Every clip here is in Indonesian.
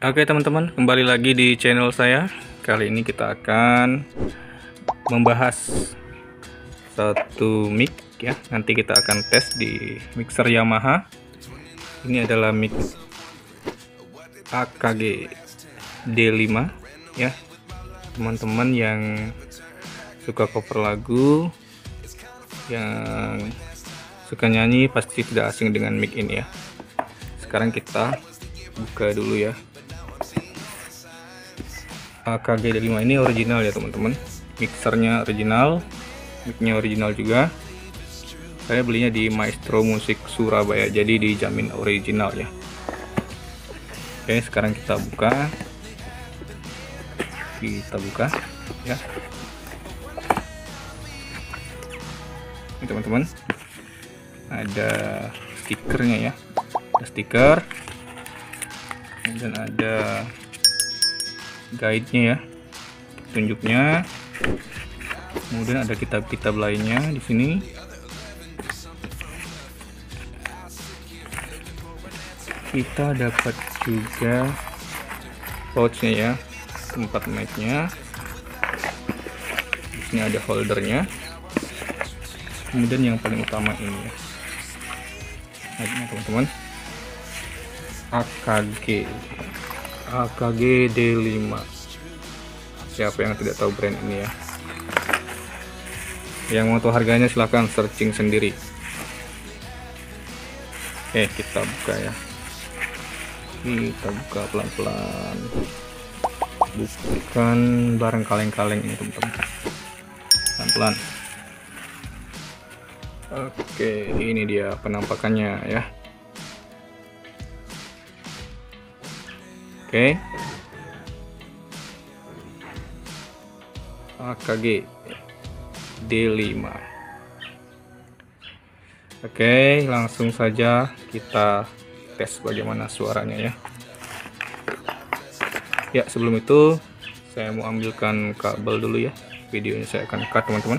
Oke teman-teman, kembali lagi di channel saya. Kali ini kita akan membahas satu mic ya. Nanti kita akan tes di mixer Yamaha. Ini adalah mic AKG D5 ya. Teman-teman yang suka cover lagu, yang suka nyanyi pasti tidak asing dengan mic ini ya. Sekarang kita buka dulu ya. AKG D5 ini original ya teman-teman, mixernya original, micnya original juga. Saya belinya di Maestro Musik Surabaya, jadi dijamin original ya. Oke, sekarang kita buka ya. Ini teman-teman, ada stikernya ya, ada stiker, dan ada guide-nya ya, petunjuknya. Kemudian ada kitab-kitab lainnya di sini. Kita dapat juga pouch-nya ya, tempat mic-nya. Di sini ada holdernya. Kemudian yang paling utama ini ya, mic-nya teman-teman, AKG D5. Siapa yang tidak tahu brand ini ya? Yang mau tahu harganya silahkan searching sendiri. Oke, kita buka ya. Kita buka pelan-pelan. Bukan barang kaleng-kaleng ini teman-teman. Pelan-pelan. Oke, ini dia penampakannya ya. Oke, AKG D5. Oke, langsung saja kita tes bagaimana suaranya ya. Ya, sebelum itu saya mau ambilkan kabel dulu ya. Videonya saya akan cut teman-teman.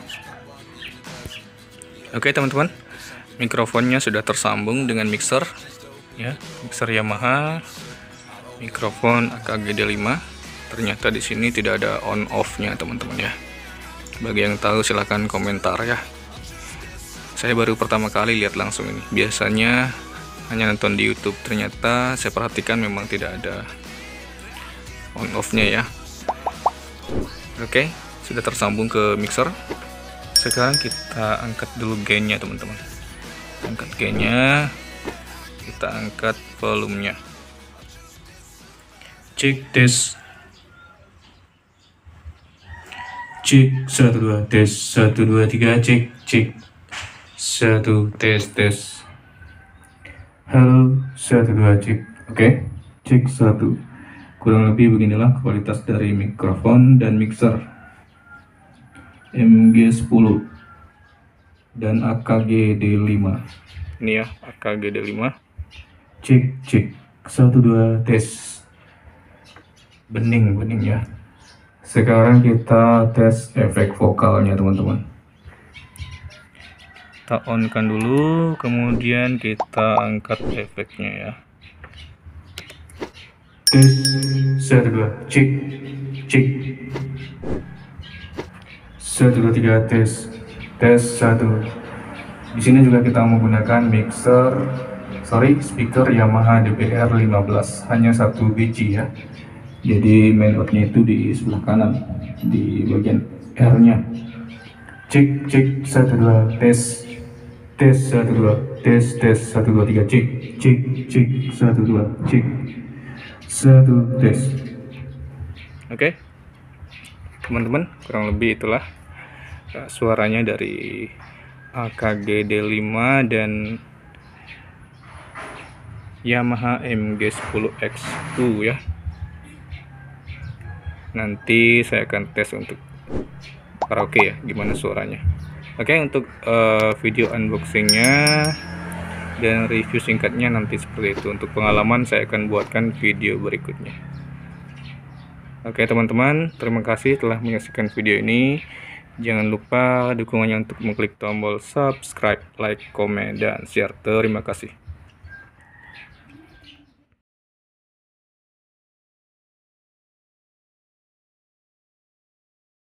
Oke teman-teman, mikrofonnya sudah tersambung dengan mixer ya, mixer Yamaha. Mikrofon AKG D5. Ternyata di sini tidak ada on off-nya teman-teman ya. Bagi yang tahu silahkan komentar ya. Saya baru pertama kali lihat langsung ini. Biasanya hanya nonton di YouTube. Ternyata saya perhatikan memang tidak ada on off-nya ya. Oke, sudah tersambung ke mixer. Sekarang kita angkat dulu gain-nya teman-teman. Angkat gain-nya. Kita angkat volumenya. Cek tes, cek 1 2 tes 1 2 3 cek 1 tes halo 1 2 cek. Oke, cek 1. Kurang lebih beginilah kualitas dari mikrofon dan mixer MG10 dan AKG D5 ini ya, AKG D5. Cek 1 2 tes. Bening ya. Sekarang kita tes efek vokalnya teman-teman. Kita on kan dulu, kemudian kita angkat efeknya ya. Tes 1 2 cek 1 2 3 tes 1. Di sini juga kita menggunakan speaker Yamaha DPR 15, hanya 1 biji ya. Jadi main outnya itu di sebelah kanan, di bagian R-nya. Cek 1 2 tes 1 2 tes 1 2 3 cek 1 2 cek 1 tes. Oke teman-teman, kurang lebih itulah suaranya dari AKG D5 dan Yamaha MG10X2 ya. Nanti saya akan tes untuk karaoke ya, gimana suaranya. Oke, untuk video unboxingnya dan review singkatnya nanti seperti itu. Untuk pengalaman saya akan buatkan video berikutnya. Oke teman-teman, terima kasih telah menyaksikan video ini. Jangan lupa dukungannya untuk mengklik tombol subscribe, like, komen, dan share. Terima kasih.